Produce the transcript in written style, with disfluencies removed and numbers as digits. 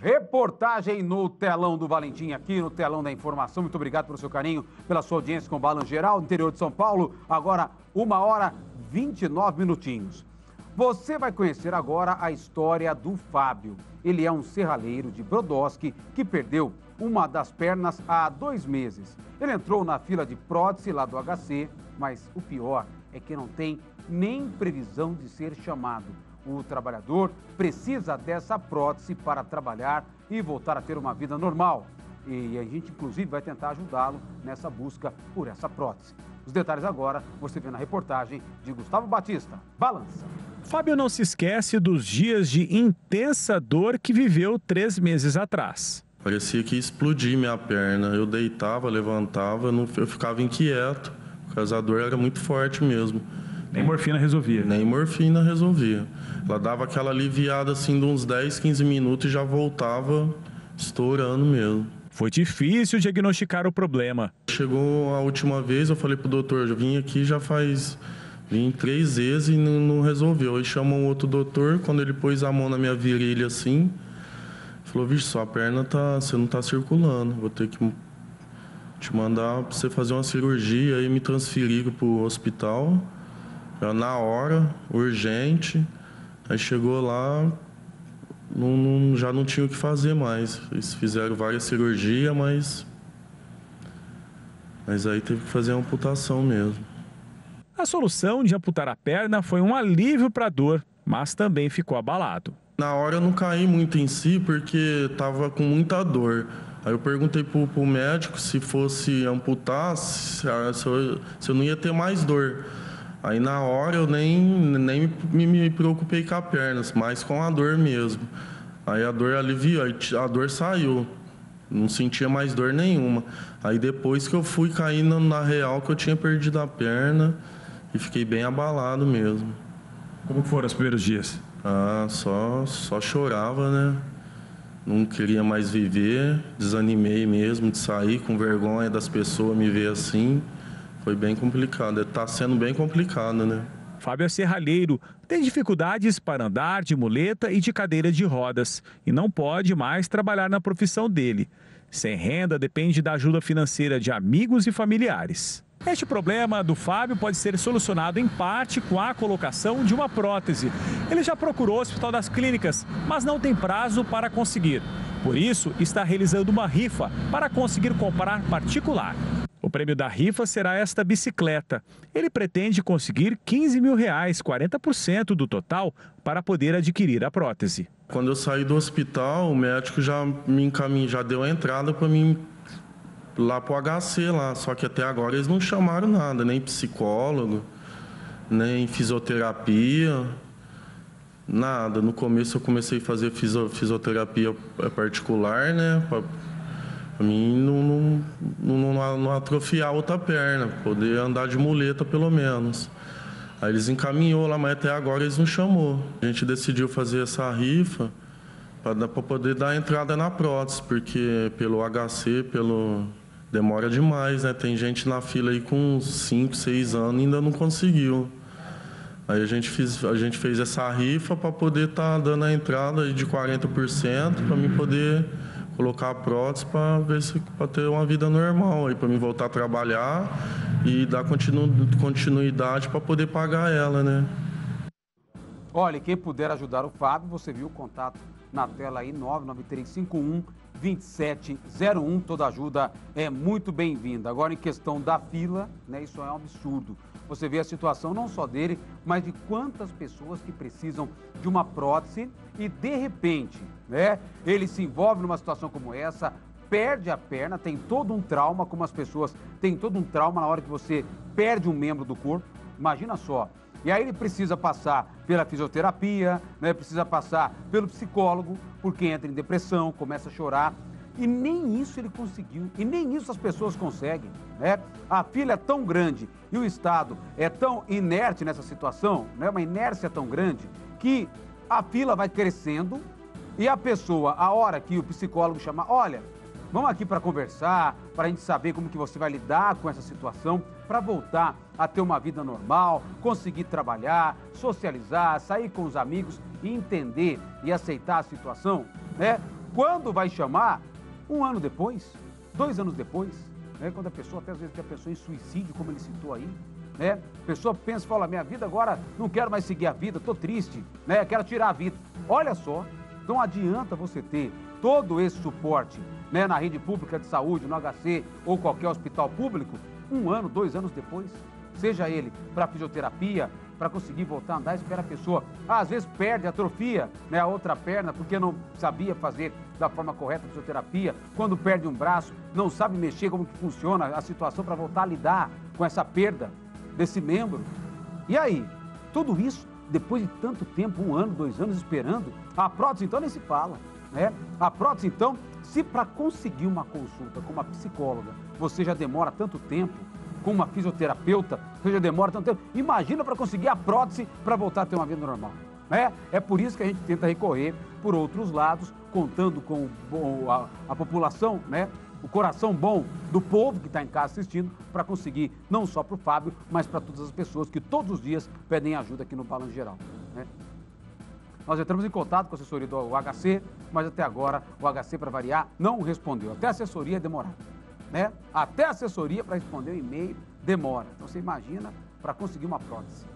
Reportagem no telão do Valentim, aqui no telão da informação. Muito obrigado pelo seu carinho, pela sua audiência com o Balanço Geral, interior de São Paulo. Agora, 1h29. Você vai conhecer agora a história do Fábio. Ele é um serralheiro de Brodowski que perdeu uma das pernas há 2 meses. Ele entrou na fila de prótese lá do HC, mas o pior é que não tem nem previsão de ser chamado. O trabalhador precisa dessa prótese para trabalhar e voltar a ter uma vida normal. E a gente, inclusive, vai tentar ajudá-lo nessa busca por essa prótese. Os detalhes agora você vê na reportagem de Gustavo Batista. Balança. Fábio não se esquece dos dias de intensa dor que viveu 3 meses atrás. Parecia que ia explodir minha perna. Eu deitava, levantava, eu ficava inquieto, porque a dor era muito forte mesmo. Nem morfina resolvia? Nem morfina resolvia. Ela dava aquela aliviada assim de uns 10, 15 minutos e já voltava estourando mesmo. Foi difícil diagnosticar o problema. Chegou a última vez, eu falei pro doutor, eu vim aqui vim 3 vezes e não resolveu. Aí chamou um outro doutor, quando ele pôs a mão na minha virilha assim, falou, vixe, sua perna você não tá circulando, vou ter que te mandar pra você fazer uma cirurgia. Aí me transferiram pro hospital, na hora, urgente. Aí chegou lá, já não tinha o que fazer mais. Eles fizeram várias cirurgias, mas aí teve que fazer a amputação mesmo. A solução de amputar a perna foi um alívio para a dor, mas também ficou abalado. Na hora eu não caí muito em si, porque estava com muita dor. Aí eu perguntei pro médico se fosse amputar, se eu não ia ter mais dor. Aí na hora eu nem me preocupei com a perna, mas com a dor mesmo. Aí a dor aliviou, a dor saiu. Não sentia mais dor nenhuma. Aí depois que eu fui caindo na real que eu tinha perdido a perna e fiquei bem abalado mesmo. Como foram os primeiros dias? Só chorava, né? Não queria mais viver, desanimei mesmo de sair com vergonha das pessoas me ver assim. Foi bem complicado, está sendo bem complicado, né? Fábio é serralheiro, tem dificuldades para andar de muleta e de cadeira de rodas e não pode mais trabalhar na profissão dele. Sem renda, depende da ajuda financeira de amigos e familiares. Este problema do Fábio pode ser solucionado em parte com a colocação de uma prótese. Ele já procurou o Hospital das Clínicas, mas não tem prazo para conseguir. Por isso, está realizando uma rifa para conseguir comprar particular. O prêmio da rifa será esta bicicleta. Ele pretende conseguir R$15 mil, 40% do total, para poder adquirir a prótese. Quando eu saí do hospital, o médico já me encaminhou, já deu a entrada para mim lá pro HC lá. Só que até agora eles não chamaram nada, nem psicólogo, nem fisioterapia, nada. No começo eu comecei a fazer fisioterapia particular, né? Para mim não atrofiar outra perna, poder andar de muleta pelo menos. Aí eles encaminhou lá, mas até agora eles não chamou. A gente decidiu fazer essa rifa para poder dar entrada na prótese, porque pelo HC, demora demais, né? Tem gente na fila aí com 5, 6 anos e ainda não conseguiu. Aí a gente fez essa rifa para poder estar dando a entrada de 40% para mim poder colocar a prótese para ter uma vida normal, para mim voltar a trabalhar e dar continuidade para poder pagar ela, né? Olha, quem puder ajudar o Fábio, você viu o contato na tela aí, 99351-2701, toda ajuda é muito bem-vinda. Agora, em questão da fila, né, isso é um absurdo. Você vê a situação não só dele, mas de quantas pessoas que precisam de uma prótese e, de repente, né, ele se envolve numa situação como essa, perde a perna, tem todo um trauma, como as pessoas têm todo um trauma na hora que você perde um membro do corpo. Imagina só. E aí ele precisa passar pela fisioterapia, né, precisa passar pelo psicólogo, porque entra em depressão, começa a chorar. E nem isso ele conseguiu, e nem isso as pessoas conseguem, né? A fila é tão grande e o Estado é tão inerte nessa situação, né? Uma inércia tão grande, que a fila vai crescendo e a pessoa, a hora que o psicólogo chama, olha, vamos aqui para conversar, para a gente saber como que você vai lidar com essa situação, para voltar a ter uma vida normal, conseguir trabalhar, socializar, sair com os amigos e entender e aceitar a situação, né? Quando vai chamar? 1 ano depois, 2 anos depois, né? Quando a pessoa até às vezes já pensou em suicídio, como ele citou aí, né? A pessoa pensa e fala, minha vida agora, não quero mais seguir a vida, estou triste, né? Quero tirar a vida. Olha só, não adianta você ter todo esse suporte, né, na rede pública de saúde, no HC ou qualquer hospital público, 1 ano, 2 anos depois, seja ele para fisioterapia, para conseguir voltar a andar, espera a pessoa, às vezes perde, atrofia, né, a outra perna, porque não sabia fazer da forma correta a fisioterapia, quando perde um braço, não sabe mexer, como que funciona a situação para voltar a lidar com essa perda desse membro. E aí, tudo isso, depois de tanto tempo, 1 ano, 2 anos esperando, a prótese então nem se fala, né? A prótese então, se para conseguir uma consulta com uma psicóloga, você já demora tanto tempo, com uma fisioterapeuta, você já demora tanto tempo, imagina para conseguir a prótese para voltar a ter uma vida normal, né? É por isso que a gente tenta recorrer por outros lados, contando com a população, né? O coração bom do povo que está em casa assistindo, para conseguir, não só para o Fábio, mas para todas as pessoas que todos os dias pedem ajuda aqui no Balanço Geral, né? Nós entramos em contato com a assessoria do HC, mas até agora o HC, para variar, não respondeu. Até a assessoria é demorada, né? Até a assessoria para responder o e-mail demora. Então você imagina para conseguir uma prótese.